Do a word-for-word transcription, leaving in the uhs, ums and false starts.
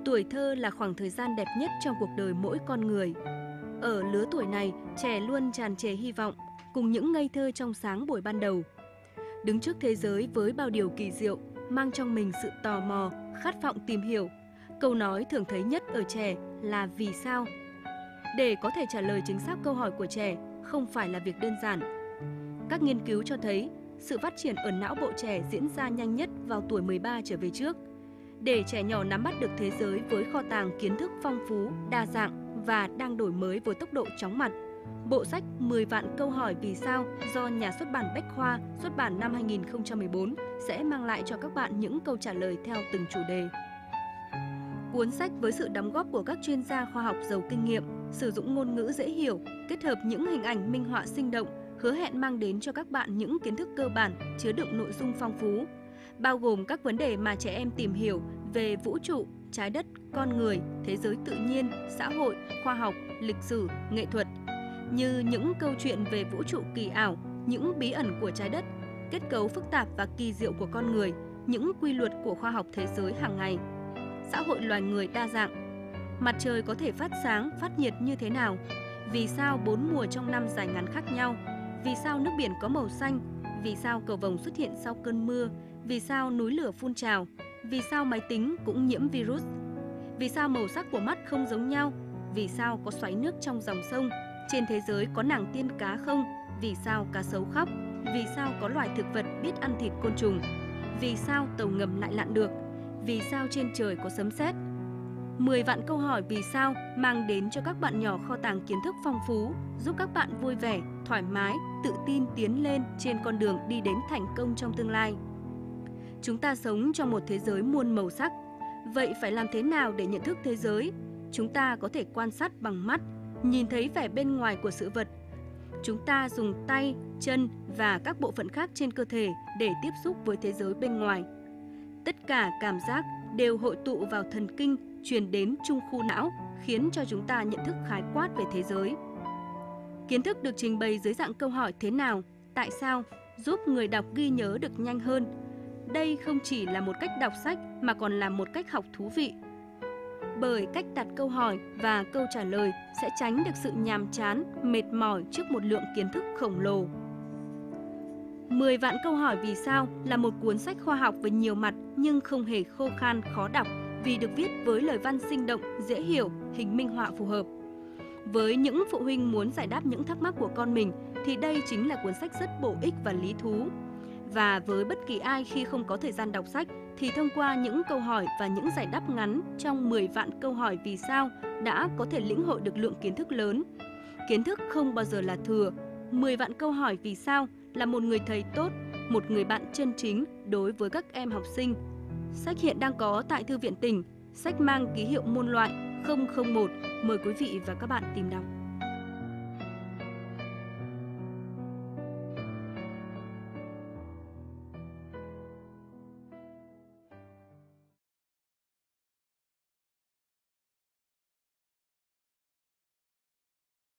Tuổi thơ là khoảng thời gian đẹp nhất trong cuộc đời mỗi con người. Ở lứa tuổi này, trẻ luôn tràn trề hy vọng, cùng những ngây thơ trong sáng buổi ban đầu. Đứng trước thế giới với bao điều kỳ diệu, mang trong mình sự tò mò, khát vọng tìm hiểu. Câu nói thường thấy nhất ở trẻ là vì sao? Để có thể trả lời chính xác câu hỏi của trẻ không phải là việc đơn giản. Các nghiên cứu cho thấy, sự phát triển ở não bộ trẻ diễn ra nhanh nhất vào tuổi mười ba trở về trước. Để trẻ nhỏ nắm bắt được thế giới với kho tàng kiến thức phong phú, đa dạng và đang đổi mới với tốc độ chóng mặt, bộ sách mười vạn câu hỏi vì sao do nhà xuất bản Bách Khoa xuất bản năm hai nghìn không trăm mười bốn sẽ mang lại cho các bạn những câu trả lời theo từng chủ đề. Cuốn sách với sự đóng góp của các chuyên gia khoa học giàu kinh nghiệm, sử dụng ngôn ngữ dễ hiểu, kết hợp những hình ảnh minh họa sinh động, hứa hẹn mang đến cho các bạn những kiến thức cơ bản, chứa đựng nội dung phong phú, bao gồm các vấn đề mà trẻ em tìm hiểu về vũ trụ, trái đất, con người, thế giới tự nhiên, xã hội, khoa học, lịch sử, nghệ thuật, như những câu chuyện về vũ trụ kỳ ảo, những bí ẩn của trái đất, kết cấu phức tạp và kỳ diệu của con người, những quy luật của khoa học thế giới hàng ngày, xã hội loài người đa dạng, mặt trời có thể phát sáng, phát nhiệt như thế nào, vì sao bốn mùa trong năm dài ngắn khác nhau, vì sao nước biển có màu xanh, vì sao cầu vồng xuất hiện sau cơn mưa, vì sao núi lửa phun trào, vì sao máy tính cũng nhiễm virus, vì sao màu sắc của mắt không giống nhau, vì sao có xoáy nước trong dòng sông, trên thế giới có nàng tiên cá không, vì sao cá sấu khóc, vì sao có loài thực vật biết ăn thịt côn trùng, vì sao tàu ngầm lại lặn được, vì sao trên trời có sấm sét. mười vạn câu hỏi vì sao mang đến cho các bạn nhỏ kho tàng kiến thức phong phú, giúp các bạn vui vẻ, thoải mái, tự tin tiến lên trên con đường đi đến thành công trong tương lai. Chúng ta sống trong một thế giới muôn màu sắc. Vậy phải làm thế nào để nhận thức thế giới? Chúng ta có thể quan sát bằng mắt, nhìn thấy vẻ bên ngoài của sự vật. Chúng ta dùng tay, chân và các bộ phận khác trên cơ thể để tiếp xúc với thế giới bên ngoài. Tất cả cảm giác đều hội tụ vào thần kinh, truyền đến trung khu não, khiến cho chúng ta nhận thức khái quát về thế giới. Kiến thức được trình bày dưới dạng câu hỏi thế nào, tại sao, giúp người đọc ghi nhớ được nhanh hơn. Đây không chỉ là một cách đọc sách mà còn là một cách học thú vị. Bởi cách đặt câu hỏi và câu trả lời sẽ tránh được sự nhàm chán, mệt mỏi trước một lượng kiến thức khổng lồ. mười vạn câu hỏi vì sao là một cuốn sách khoa học với nhiều mặt nhưng không hề khô khan, khó đọc vì được viết với lời văn sinh động, dễ hiểu, hình minh họa phù hợp. Với những phụ huynh muốn giải đáp những thắc mắc của con mình thì đây chính là cuốn sách rất bổ ích và lý thú. Và với bất kỳ ai khi không có thời gian đọc sách thì thông qua những câu hỏi và những giải đáp ngắn trong mười vạn câu hỏi vì sao đã có thể lĩnh hội được lượng kiến thức lớn. Kiến thức không bao giờ là thừa. mười vạn câu hỏi vì sao là một người thầy tốt, một người bạn chân chính đối với các em học sinh. Sách hiện đang có tại Thư viện tỉnh, sách mang ký hiệu môn loại không không một. Mời quý vị và các bạn tìm đọc.